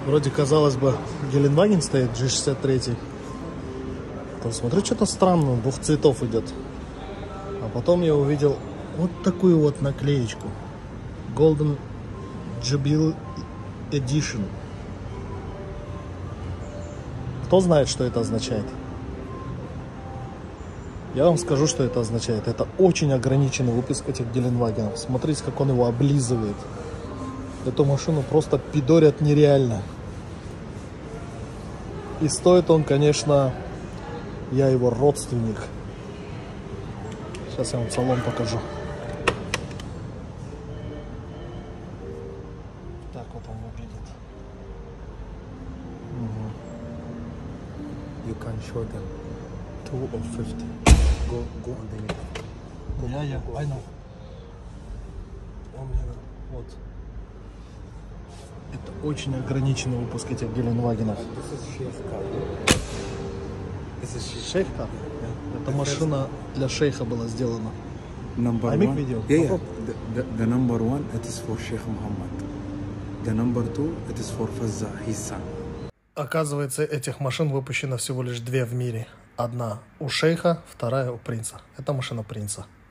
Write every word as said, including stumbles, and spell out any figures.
Вроде, казалось бы, Геленваген стоит, джи шестьдесят три. То смотрю, что-то странно, двух цветов идет. А потом я увидел вот такую вот наклеечку. Golden Jubilee Edition. Кто знает, что это означает? Я вам скажу, что это означает. Это очень ограниченный выпуск этих Геленвагенов. Смотрите, как он его облизывает. Эту машину просто пидорят нереально. И стоит он, конечно, я его родственник. Сейчас я вам салон покажу. Так вот он выглядит. Угу. You can show them two or fifty. Go, go underneath. Go, Yeah, yeah, go, I know. Он мне Вот. Это очень ограниченный выпуск этих Геленвагенов. This is Sheikh car. This is Sheikh. Шейха? Yeah. Эта машина для шейха была сделана. Number I make one. video. Yeah, No yeah. The, the, the number one, it is for Sheikh Muhammad. The number two, it is for Fazza, his son. Оказывается, этих машин выпущено всего лишь две в мире. Одна у шейха, вторая у принца. Это машина принца.